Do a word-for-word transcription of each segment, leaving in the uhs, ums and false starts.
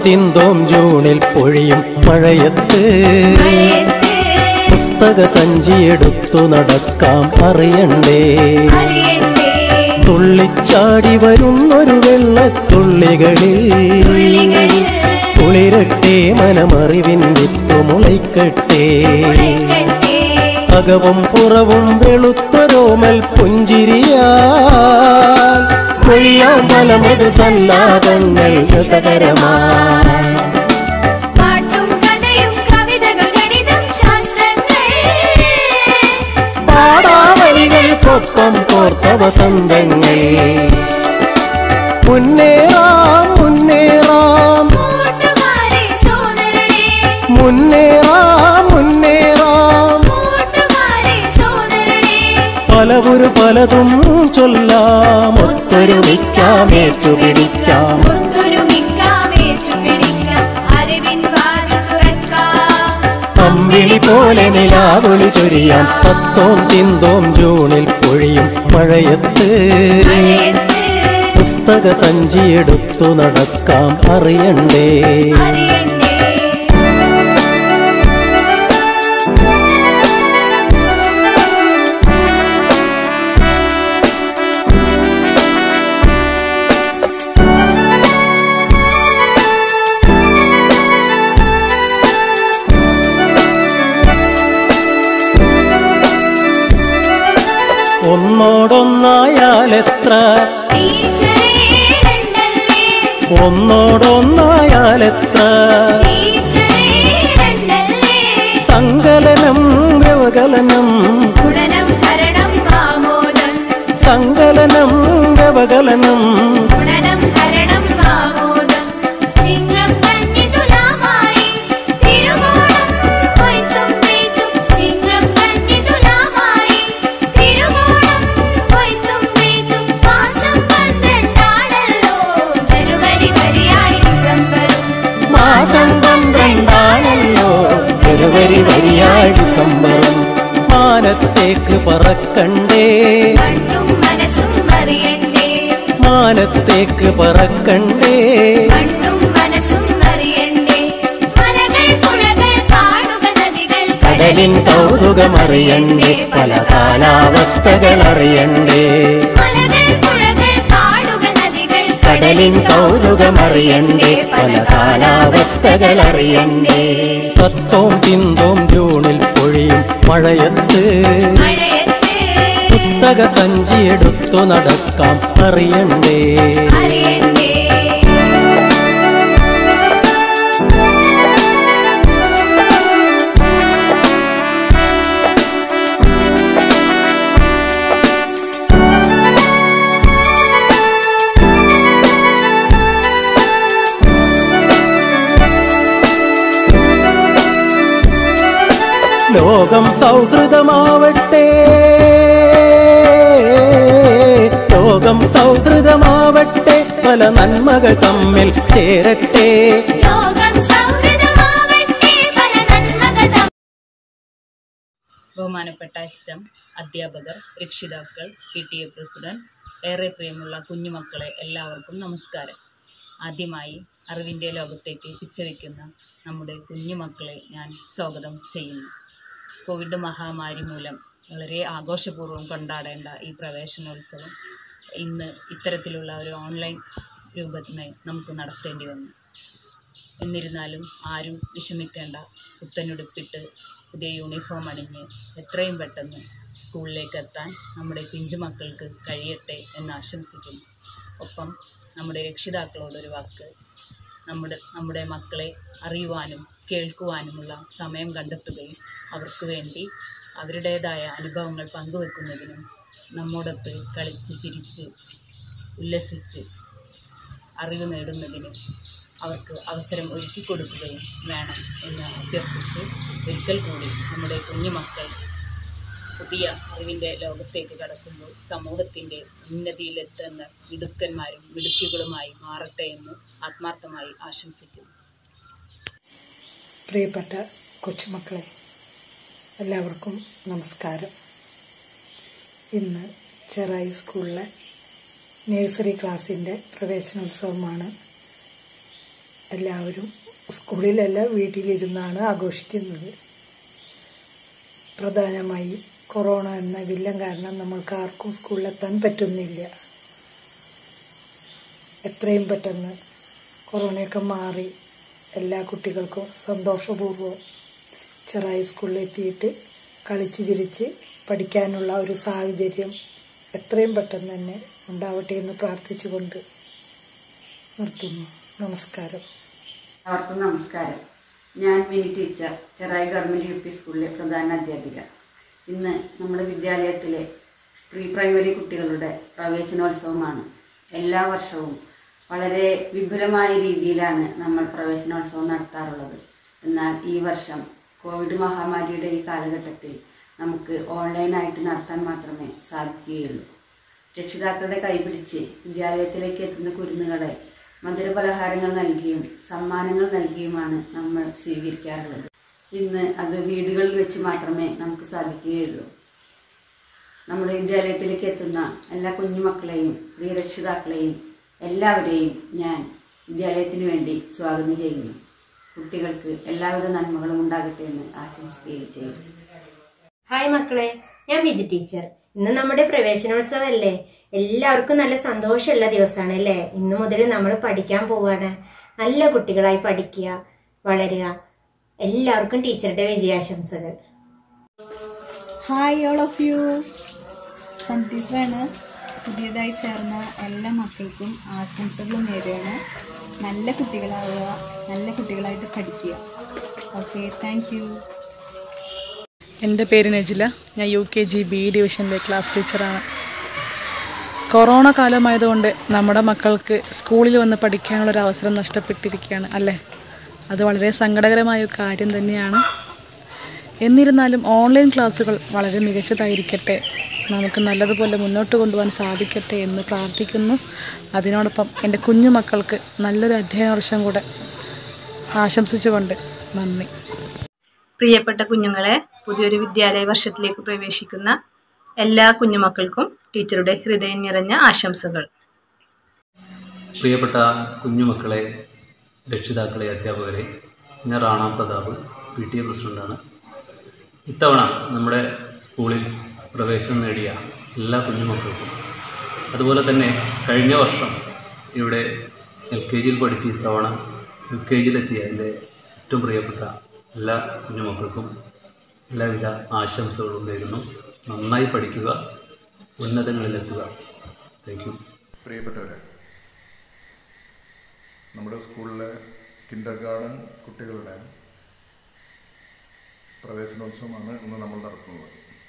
തിന്തോം ജൂണിൽ പൊഴിയും മഴയത്ത് പുസ്തക സഞ്ചിയെടുത്തു നടക്കാം അറിയണ്ടേ. തുള്ളിച്ചാടി വരുന്നൊരു വെള്ളത്തുള്ളികളിൽ കുളിരട്ടെ മനമറിവിൻ വിത്തു മുളയ്ക്കട്ടെ. അകവും പുറവും വെളുത്തൊരോമൽ പുഞ്ചിരിയാൽ പൊഴിയാം പല മൃദു സല്ലാപങ്ങൾ രസകരമായി. പാടാവലികൾക്കൊപ്പം കോർത്ത വസന്തങ്ങൾ. മുന്നേറാം മുന്നേറാം മുന്നേറാം മുന്നേറാം പലവൊരു പലതും ചൊല്ലാം. ഒത്തൊരുമിക്കാം ഏറ്റുപിടിക്കാം അമ്പിളി പോലെ നിലാവൊളി ചൊരിയാം. പത്തോം തിന്തോം ജൂണിൽ പൊഴിയും മഴയത്ത് പുസ്തക സഞ്ചിയെടുത്തു നടക്കാം അറിയണ്ടേ. ഒന്നോടൊന്നായാലെത്ര ഒന്നോടൊന്നായാലെത്ര സങ്കലനം വ്യവകലനം സങ്കലനം വ്യവകലനം ജനുവരി വരിയായി ഡിസംബറും. മാനത്തേക്ക് പറക്കണ്ടേ മാനത്തേക്ക് പറക്കണ്ടേ കടലിൻ കൗതുകമറിയണ്ടേ പല കാലാവസ്ഥകൾ അറിയണ്ടേ. കടലിൻ കൗതുകമറിയണ്ടേ പല കാലാവസ്ഥകൾ അറിയണ്ടേ. പത്തോം തിന്തോം ജൂണിൽ പൊഴിയും മഴയത്ത് പുസ്തക സഞ്ചിയെടുത്തു നടക്കാം അറിയണ്ടേ. ലോകം സൗഹൃദമാവട്ടെ ലോകം സൗഹൃദമാവട്ടെ പല നന്മകൾ തമ്മിൽ ചേരട്ടെ. ബഹുമാനപ്പെട്ട അച്ഛൻ, അധ്യാപകർ, രക്ഷിതാക്കൾ, പി ടി എ പ്രസിഡന്റ്, ഏറെ പ്രിയമുള്ള കുഞ്ഞുമക്കളെ എല്ലാവർക്കും നമസ്കാരം. ആദ്യമായി അറിവിൻ്റെ ലോകത്തേക്ക് പിച്ചവെക്കുന്ന നമ്മുടെ കുഞ്ഞുമക്കളെ ഞാൻ സ്വാഗതം ചെയ്യുന്നു. കോവിഡ് മഹാമാരി മൂലം വളരെ ആഘോഷപൂർവ്വം കൊണ്ടാടേണ്ട ഈ പ്രവേശനോത്സവം ഇന്ന് ഇത്തരത്തിലുള്ള ഒരു ഓൺലൈൻ രൂപത്തിൽ നമുക്ക് നടത്തേണ്ടി വന്നു. എന്നിരുന്നാലും ആരും വിഷമിക്കേണ്ട. പുത്തനുടുപ്പിട്ട് പുതിയ യൂണിഫോം അണിഞ്ഞ് എത്രയും പെട്ടെന്ന് സ്കൂളിലേക്ക് എത്താൻ നമ്മുടെ പിഞ്ചുമക്കൾക്ക് കഴിയട്ടെ എന്ന് ആശംസിക്കുന്നു. ഒപ്പം നമ്മുടെ രക്ഷിതാക്കളോടൊരു വാക്ക്, നമ്മുടെ നമ്മുടെ മക്കളെ അറിയുവാനും കേൾക്കുവാനുമുള്ള സമയം കണ്ടെത്തുകയും അവർക്ക് വേണ്ടി അവരുടേതായ അനുഭവങ്ങൾ പങ്കുവെക്കുന്നതിനും നമ്മോടൊത്ത് കളിച്ച് ചിരിച്ച് ഉല്ലസിച്ച് അറിവ് നേടുന്നതിനും അവർക്ക് അവസരം ഒരുക്കി കൊടുക്കുകയും വേണം എന്ന് അഭ്യർത്ഥിച്ച് ഒരിക്കൽ കൂടി നമ്മുടെ കുഞ്ഞുമക്കൾ പുതിയ അറിവിൻ്റെ ലോകത്തേക്ക് കടക്കുമ്പോൾ സമൂഹത്തിൻ്റെ ഉന്നതിയിലെത്തുന്ന മിടുക്കന്മാരും മിടുക്കികളുമായി മാറട്ടെ എന്ന് ആത്മാർത്ഥമായി ആശംസിക്കുന്നു. പ്രിയപ്പെട്ട കൊച്ചുമക്കളെ, എല്ലാവർക്കും നമസ്കാരം. ഇന്ന് ചെറായി സ്കൂളിലെ നഴ്സറി ക്ലാസ്സിൻ്റെ പ്രവേശനോത്സവമാണ്. എല്ലാവരും സ്കൂളിലല്ല വീട്ടിലിരുന്നാണ് ആഘോഷിക്കുന്നത്. പ്രധാനമായി കൊറോണ എന്ന വില്ലൻ കാരണം നമ്മൾക്ക് ആർക്കും സ്കൂളിലെത്താൻ പറ്റുന്നില്ല. എത്രയും പെട്ടെന്ന് കൊറോണയൊക്കെ മാറി എല്ലാ കുട്ടികൾക്കും സന്തോഷപൂർവ്വം ചെറായി സ്കൂളിലെത്തിയിട്ട് കളിച്ച് ചിരിച്ച് പഠിക്കാനുള്ള ഒരു സാഹചര്യം എത്രയും പെട്ടെന്ന് തന്നെ ഉണ്ടാവട്ടെ എന്ന് പ്രാർത്ഥിച്ചുകൊണ്ട് നിർത്തുന്നു. നമസ്കാരം. എല്ലാവർക്കും നമസ്കാരം. ഞാൻ Mini teacher, Cherai government U P സ്കൂളിലെ പ്രധാന അധ്യാപിക. ഇന്ന് നമ്മുടെ വിദ്യാലയത്തിലെ പ്രീ പ്രൈമറി കുട്ടികളുടെ പ്രവേശനോത്സവമാണ്. എല്ലാ വർഷവും വളരെ വിപുലമായ രീതിയിലാണ് നമ്മൾ പ്രവേശനോത്സവം നടത്താറുള്ളത്. എന്നാൽ ഈ വർഷം കോവിഡ് മഹാമാരിയുടെ ഈ കാലഘട്ടത്തിൽ നമുക്ക് ഓൺലൈനായിട്ട് നടത്താൻ മാത്രമേ സാധിക്കുകയുള്ളൂ. രക്ഷിതാക്കളുടെ കൈപിടിച്ച് വിദ്യാലയത്തിലേക്ക് എത്തുന്ന കുരുന്നുകളെ മധുരപലഹാരങ്ങൾ നൽകിയും സമ്മാനങ്ങൾ നൽകിയുമാണ് നമ്മൾ സ്വീകരിക്കാറുള്ളത്. ഇന്ന് അത് വീടുകളിൽ വെച്ച് മാത്രമേ നമുക്ക് സാധിക്കുകയുള്ളൂ. നമ്മുടെ വിദ്യാലയത്തിലേക്ക് എത്തുന്ന എല്ലാ കുഞ്ഞുമക്കളെയും പ്രിയ രക്ഷിതാക്കളെയും എല്ലാവരെയും ഞാൻ വിദ്യാലയത്തിന് വേണ്ടി സ്വാഗതം ചെയ്യുന്നു. കുട്ടികൾക്ക് എല്ലാവിധ നന്മകളും ഉണ്ടാകട്ടെ എന്ന് ആശംസിക്കുകയും ചെയ്യുന്നു. ഹായ് മക്കളെ, ഞാൻ വിജി ടീച്ചർ. ഇന്ന് നമ്മുടെ പ്രവേശനോത്സവം അല്ലേ? എല്ലാവർക്കും നല്ല സന്തോഷമുള്ള ദിവസമാണ് അല്ലേ? ഇന്നു മുതൽ നമ്മൾ പഠിക്കാൻ പോവാണ്. നല്ല കുട്ടികളായി പഠിക്കുക, വളരുക. എല്ലാവർക്കും ടീച്ചറുടെ വിജയാശംസകൾ. Hi all of you. സം ടീച്ചറാണ്. പുതിയതായി ചേർന്ന എല്ലാ മക്കൾക്കും ആശംസകളും നേരുകയാണ്. നല്ല കുട്ടികളാവുക, നല്ല കുട്ടികളായിട്ട് പഠിക്കുക. Okay, thank you. എൻ്റെ പേര് നജില. ഞാൻ യു കെ ജി ബി ഡിവിഷനിലെ ക്ലാസ് ടീച്ചറാണ്. കൊറോണ കാലമായതുകൊണ്ട് നമ്മുടെ മക്കൾക്ക് സ്കൂളിൽ വന്ന് പഠിക്കാനുള്ളൊരു അവസരം നഷ്ടപ്പെട്ടിരിക്കുകയാണ് അല്ലേ? അത് വളരെ സങ്കടകരമായ ഒരു കാര്യം തന്നെയാണ്. എന്നിരുന്നാലും ഓൺലൈൻ ക്ലാസ്സുകൾ വളരെ മികച്ചതായിരിക്കട്ടെ, നമുക്ക് നല്ലതുപോലെ മുന്നോട്ട് കൊണ്ടുപോകാൻ സാധിക്കട്ടെ എന്ന് പ്രാർത്ഥിക്കുന്നു. അതിനോടൊപ്പം എൻ്റെ കുഞ്ഞു മക്കൾക്ക് നല്ലൊരു അധ്യയന വർഷം കൂടെ ആശംസിച്ചുകൊണ്ട് നന്ദി. പ്രിയപ്പെട്ട കുഞ്ഞുങ്ങളെ, പുതിയൊരു വിദ്യാലയ വർഷത്തിലേക്ക് പ്രവേശിക്കുന്ന എല്ലാ കുഞ്ഞുമക്കൾക്കും ടീച്ചറുടെ ഹൃദയം നിറഞ്ഞ ആശംസകൾ. പ്രിയപ്പെട്ട കുഞ്ഞുമക്കളെ, രക്ഷിതാക്കളെ, അധ്യാപകരെ, ഞാൻ Rana Pratap, P T A പ്രസിഡൻ്റാണ്. ഇത്തവണ നമ്മുടെ സ്കൂളിൽ പ്രവേശനം നേടിയ എല്ലാ കുഞ്ഞുമക്കൾക്കും, അതുപോലെ തന്നെ കഴിഞ്ഞ വർഷം ഇവിടെ എൽ കെ ജിയിൽ പഠിച്ച് ഇത്തവണ യു കെ ജിയിലെത്തിയ എൻ്റെ ഏറ്റവും പ്രിയപ്പെട്ട എല്ലാ കുഞ്ഞുമക്കൾക്കും എല്ലാവിധ ആശംസകളും നേരുന്നു. നന്നായി പഠിക്കുക, ഉന്നതങ്ങളിലെത്തുക. Thank you. പ്രിയപ്പെട്ടവരെ, നമ്മുടെ സ്കൂളിലെ കിൻഡർ ഗാർഡൻ കുട്ടികളുടെ പ്രവേശനോത്സവമാണ് ഇന്ന് നമ്മൾ നടത്തുന്നത്.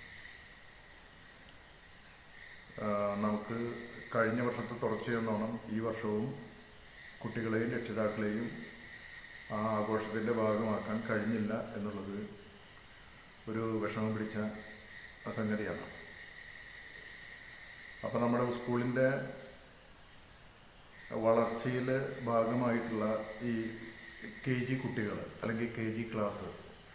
നമുക്ക് കഴിഞ്ഞ വർഷത്തെ തുടർച്ചയെന്നോണം ഈ വർഷവും കുട്ടികളെയും രക്ഷിതാക്കളെയും ആ ആഘോഷത്തിൻ്റെ ഭാഗമാക്കാൻ കഴിഞ്ഞില്ല എന്നുള്ളത് ഒരു വിഷമം പിടിച്ച സംഗതിയാണ്. അപ്പോൾ നമ്മുടെ സ്കൂളിൻ്റെ വളർച്ചയിൽ ഭാഗമായിട്ടുള്ള ഈ കെ ജി കുട്ടികൾ അല്ലെങ്കിൽ കെ ജി ക്ലാസ്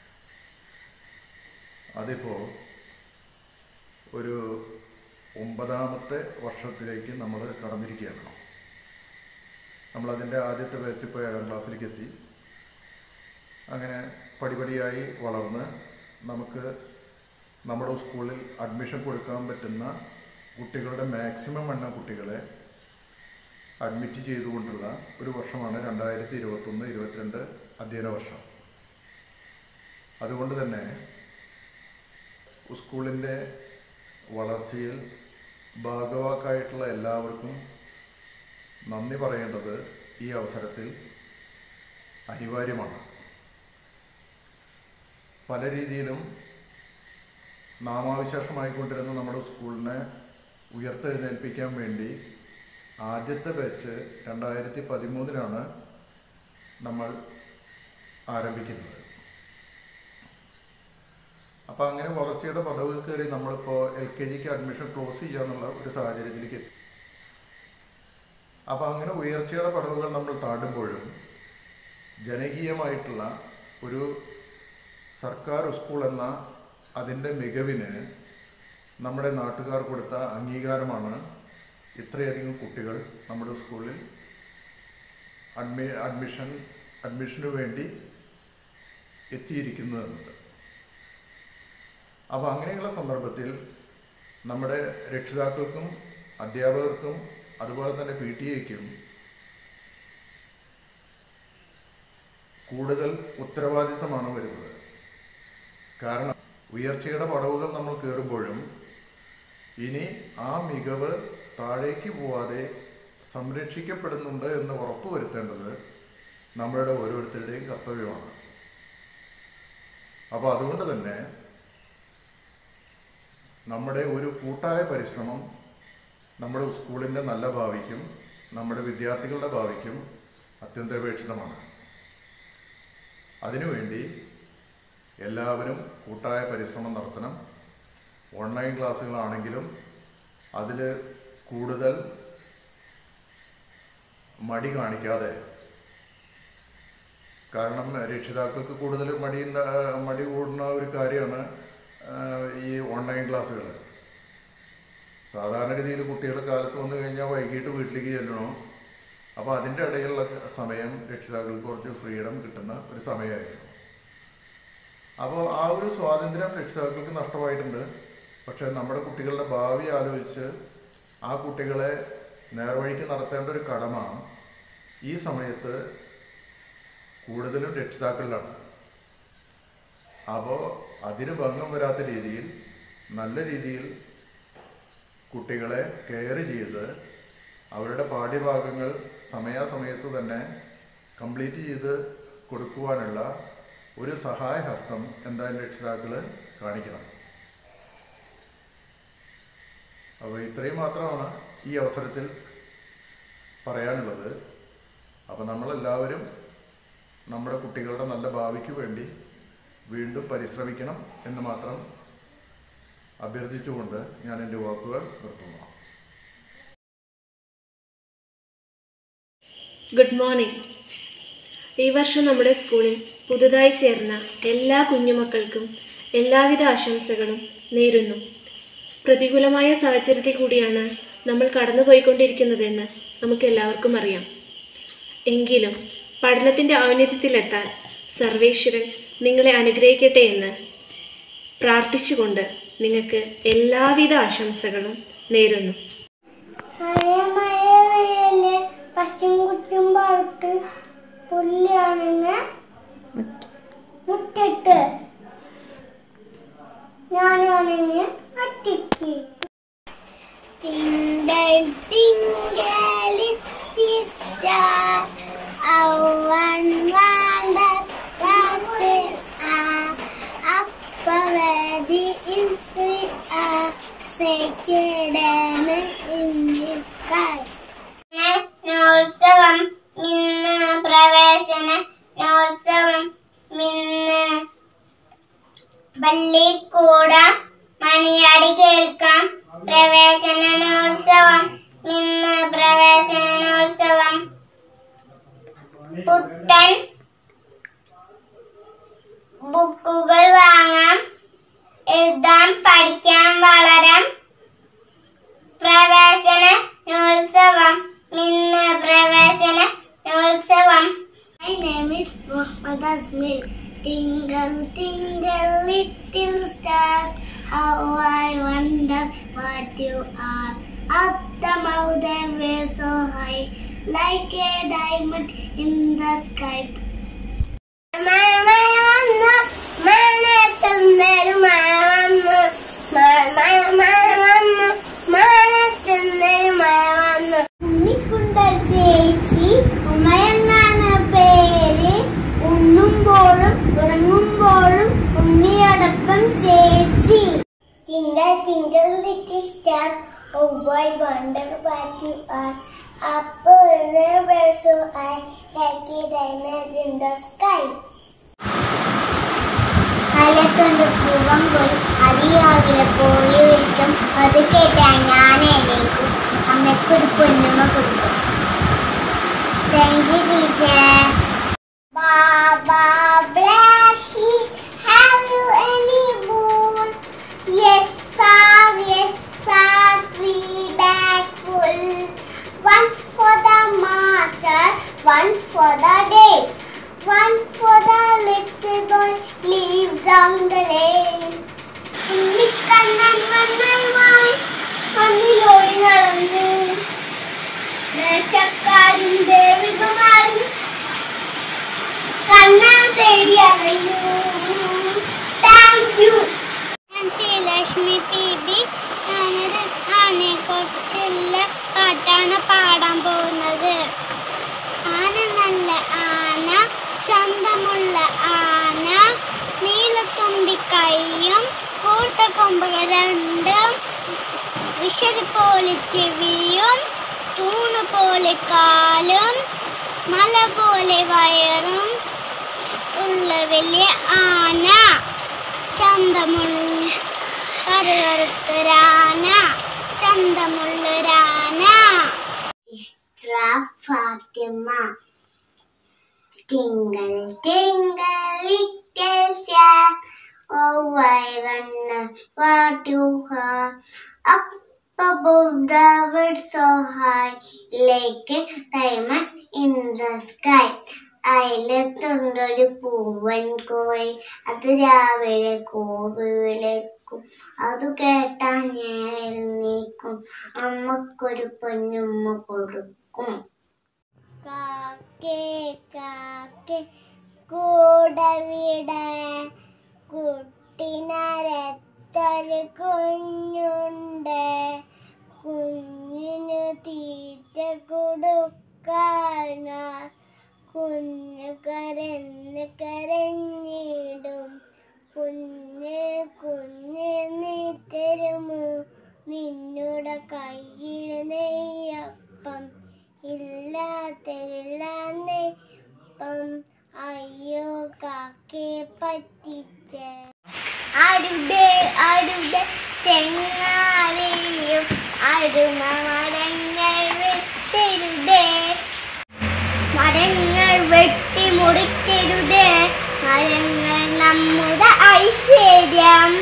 അതിപ്പോൾ ഒരു ഒമ്പതാമത്തെ വർഷത്തിലേക്ക് നമ്മൾ കടന്നിരിക്കുകയാണ്. നമ്മളതിൻ്റെ ആദ്യത്തെ ബാച്ച് ഇപ്പോൾ ഏഴാം ക്ലാസ്സിലേക്ക് എത്തി. അങ്ങനെ പടിപടിയായി വളർന്ന് നമുക്ക് നമ്മുടെ സ്കൂളിൽ അഡ്മിഷൻ കൊടുക്കാൻ പറ്റുന്ന കുട്ടികളുടെ മാക്സിമം എണ്ണം കുട്ടികളെ അഡ്മിറ്റ് ചെയ്തുകൊണ്ടുള്ള ഒരു വർഷമാണ് രണ്ടായിരത്തി ഇരുപത്തൊന്ന് ഇരുപത്തിരണ്ട് അധ്യയന വർഷം. അതുകൊണ്ട് തന്നെ സ്കൂളിൻ്റെ വളർച്ചയിൽ ഭാഗവാക്കായിട്ടുള്ള എല്ലാവർക്കും നന്ദി പറയേണ്ടത് ഈ അവസരത്തിൽ അനിവാര്യമാണ്. പല രീതിയിലും നാമാവിശേഷമായിക്കൊണ്ടിരുന്ന നമ്മുടെ സ്കൂളിനെ ഉയർത്തെഴുന്നേൽപ്പിക്കാൻ വേണ്ടി ആദ്യത്തെ ബാച്ച് രണ്ടായിരത്തി പതിമൂന്നിലാണ് നമ്മൾ ആരംഭിക്കുന്നത്. അപ്പോൾ അങ്ങനെ വളർച്ചയുടെ പദവിൽ കയറി നമ്മളിപ്പോൾ എൽ കെ ജിക്ക് അഡ്മിഷൻ ക്ലോസ് ചെയ്യാന്നുള്ള ഒരു സാഹചര്യത്തിലേക്ക് എത്തി. അപ്പോൾ അങ്ങനെ ഉയർച്ചയുടെ പടവുകൾ നമ്മൾ താണ്ടുമ്പോഴും ജനകീയമായിട്ടുള്ള ഒരു സർക്കാർ സ്കൂൾ എന്ന അതിൻ്റെ മികവിന് നമ്മുടെ നാട്ടുകാർ കൊടുത്ത അംഗീകാരമാണ് ഇത്രയധികം കുട്ടികൾ നമ്മുടെ സ്കൂളിൽ അഡ്മി അഡ്മിഷൻ അഡ്മിഷന് വേണ്ടി എത്തിയിരിക്കുന്നതെന്നത്. അപ്പോൾ അങ്ങനെയുള്ള സന്ദർഭത്തിൽ നമ്മുടെ രക്ഷിതാക്കൾക്കും അധ്യാപകർക്കും അതുപോലെ തന്നെ പി ടി എക്കും കൂടുതൽ ഉത്തരവാദിത്തമാണ് വരുന്നത്. കാരണം ഉയർച്ചയുടെ പടവുകൾ നമ്മൾ കയറുമ്പോഴും ഇനി ആ മികവ് താഴേക്ക് പോവാതെ സംരക്ഷിക്കപ്പെടുന്നുണ്ട് എന്ന് ഉറപ്പുവരുത്തേണ്ടത് നമ്മളുടെ ഓരോരുത്തരുടെയും കർത്തവ്യമാണ്. അപ്പോൾ അതുകൊണ്ട് തന്നെ നമ്മുടെ ഒരു കൂട്ടായ പരിശ്രമം നമ്മുടെ സ്കൂളിൻ്റെ നല്ല ഭാവിക്കും നമ്മുടെ വിദ്യാർത്ഥികളുടെ ഭാവിക്കും അത്യന്താപേക്ഷിതമാണ്. അതിനുവേണ്ടി എല്ലാവരും കൂട്ടായ പരിശ്രമം നടത്തണം. ഓൺലൈൻ ക്ലാസ്സുകളാണെങ്കിലും അതിൽ കൂടുതൽ മടി കാണിക്കാതെ, കാരണം രക്ഷിതാക്കൾക്ക് കൂടുതൽ മടി മടി കൂടുന്ന ഒരു കാര്യമാണ് ഈ ഓൺലൈൻ ക്ലാസ്സുകൾ. സാധാരണഗതിയിൽ കുട്ടികൾ കാലത്ത് വന്നു കഴിഞ്ഞാൽ വൈകിട്ട് വീട്ടിലേക്ക് ചെല്ലണം. അപ്പോൾ അതിൻ്റെ ഇടയിലുള്ള സമയം രക്ഷിതാക്കൾക്ക് കുറച്ച് ഫ്രീഡം കിട്ടുന്ന ഒരു സമയമായിരുന്നു. അപ്പോൾ ആ ഒരു സ്വാതന്ത്ര്യം രക്ഷിതാക്കൾക്ക് നഷ്ടമായിട്ടുണ്ട്. പക്ഷേ നമ്മുടെ കുട്ടികളുടെ ഭാവി ആലോചിച്ച് ആ കുട്ടികളെ നേർവഴിക്ക് നടത്തേണ്ട ഒരു കടമ ഈ സമയത്ത് കൂടുതലും രക്ഷിതാക്കളിലാണ്. അപ്പോൾ അതിന് ഭംഗം വരാത്ത രീതിയിൽ നല്ല രീതിയിൽ കുട്ടികളെ കെയർ ചെയ്ത് അവരുടെ പാഠ്യഭാഗങ്ങൾ സമയാസമയത്ത് തന്നെ കംപ്ലീറ്റ് ചെയ്ത് കൊടുക്കുവാനുള്ള ഒരു സഹായഹസ്തം എന്തായാലും രക്ഷിതാക്കൾ കാണിക്കണം. അപ്പോൾ ഇത്രയും മാത്രമാണ് ഈ അവസരത്തിൽ പറയാനുള്ളത്. അപ്പോൾ നമ്മളെല്ലാവരും നമ്മുടെ കുട്ടികളുടെ നല്ല ഭാവിക്ക് വേണ്ടി വീണ്ടും പരിശ്രമിക്കണം എന്ന് മാത്രം അഭ്യർത്ഥിച്ചുകൊണ്ട് ഞാൻ എൻ്റെ വാക്കുകൾ നിർത്തുന്നു. Good morning. ഈ വർഷം നമ്മുടെ സ്കൂളിൽ പുതുതായി ചേർന്ന എല്ലാ കുഞ്ഞുമക്കൾക്കും എല്ലാവിധ ആശംസകളും നേരുന്നു. പ്രതികൂലമായ സാഹചര്യത്തിൽ കൂടിയാണ് നമ്മൾ കടന്നുപോയിക്കൊണ്ടിരിക്കുന്നതെന്ന് നമുക്കെല്ലാവർക്കും അറിയാം. എങ്കിലും പഠനത്തിൻ്റെ ഔന്നത്യത്തിലെത്താൻ സർവേശ്വരൻ നിങ്ങളെ അനുഗ്രഹിക്കട്ടെ എന്ന് പ്രാർത്ഥിച്ചുകൊണ്ട് നിങ്ങൾക്ക് എല്ലാവിധ ആശംസകളും നേരുന്നു. പശുംകുട്ടുമ്പോൾക്ക് പുല്ലാണെന്ന് മുറ്റത്ത് ഞാനാണെന്ന് അട്ടിക്ക് തിങ്കൾ തിങ്കൾ അവൻ വേണ്ട അപ്പവതി നോത്സവം ഇന്ന് പ്രവേശന നോത്സവം ഇന്ന് പള്ളിക്കൂടം മണിയടി കേൾക്കാം. പ്രവേശനോത്സവം ഇന്ന് പ്രവേശനോത്സവം പുത്തൻ ബുക്കുകൾ വാങ്ങാം, എഴുതാം, പഠിക്കാം, വളരാം. പ്രവേശനോത്സവം ഇന്ന് പ്രവേശനോത്സവം. My name is Muhammad Azmil. Tingle, tingle, little star, how I wonder what you are. Up the mountain we're so high, like a diamond in the sky. ചേച്ചി ഉമ്മയെന്നാണ് പേര്. ഉണ്ണുമ്പോഴും ഉറങ്ങുമ്പോഴും ഉണ്ണിയോടൊപ്പം ചേച്ചി. Tingle, tingle, little star, oh I wonder what you are. Up where so I like a diamond in the sky. അലക്കൊണ്ട് Poovam പോയി അതിരാവിലെ പോയി വിളിക്കും. അത് കേട്ടാ ഞാൻ എണീക്കും. അമ്മയ്ക്കൊരു പൊന്നുമ കൊടുക്കും. Thank you, teacher. Baba bless you. Have you any boon? Yes, sir. Yes, sir. Three bag full. One for the master, one for the day. താങ്കളെ ഉണ്ണിക്കണ്ണൻ വണ്ണമായി മണ്ണിലോടി നടന്നു ദേശക്കാരും ദേവികുമാരും കണ്ണൻ തേടി അറിഞ്ഞു. Thank you. ഞാൻ ശ്രീലക്ഷ്മി പി ബി. ഞാനൊരു ആനയെ കുറിച്ചുള്ള പാട്ടാണ് പാടാൻ പോകുന്നത്. ആന നല്ല ആന, ചന്തമുള്ള ആന, നീലത്തുമ്പി കൈയും കൂട്ടക്കൊമ്പുകൾ രണ്ടും, വിശറി പോലെ ചെവിയും തൂണ് പോലെ കാലും മല പോലെ വയറും ഉള്ള വലിയ ആന. ചന്തമുള്ള കറുകറുത്തൊരാന, ചന്തമുള്ളൊരാന. Isra Fathima. Tingle, tingle, little star, oh, I wonder what you are. Up above the world so high, like a diamond in the sky. അയലത്തുണ്ടൊരു പൂവൻ കോയി, അത് രാവിലെ കൂവി വിളിക്കും, അത് കേട്ടാ ഞാൻ എഴുന്നേക്കും, അമ്മക്കൊരു പൊന്നുമ്മ കൊടുക്കും. കാക്കേ കാക്കേ കൂടവിടെ കുട്ടിനരത്തൊരു കുഞ്ഞുണ്ട്, കുഞ്ഞിനു തീറ്റ കൊടുക്കാൻ കുഞ്ഞു കരഞ്ഞ് കരഞ്ഞിടും. കുഞ്ഞ് കുഞ്ഞ് നീ തരുമോ നിന്നുടെ കയ്യിൽ നെയ്യപ്പം, ഇല്ലാത്തരുള്ളപ്പം അയ്യോ കാക്കേ പറ്റിച്ച. ആരുടെ ആരുടെ ചെങ്ങാലിയും അരുമ മരങ്ങൾ വെട്ടരുതേ, മരങ്ങൾ വെട്ടി മുറിക്കരുതേ, മരങ്ങൾ നമ്മുടെ ഐശ്വര്യം,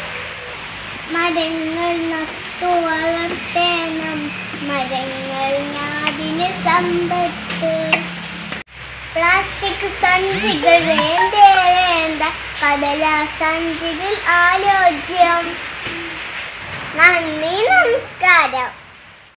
മരങ്ങൾ നട്ടു വളർത്തേണം, മരങ്ങൾ നാടിന് സമ്പത്ത്. പ്ലാസ്റ്റിക് സഞ്ചികൾ വേണ്ടേ വേണ്ട, കടലാ സഞ്ചികൾ ആലോച്യം. നന്ദി, നമസ്കാരം.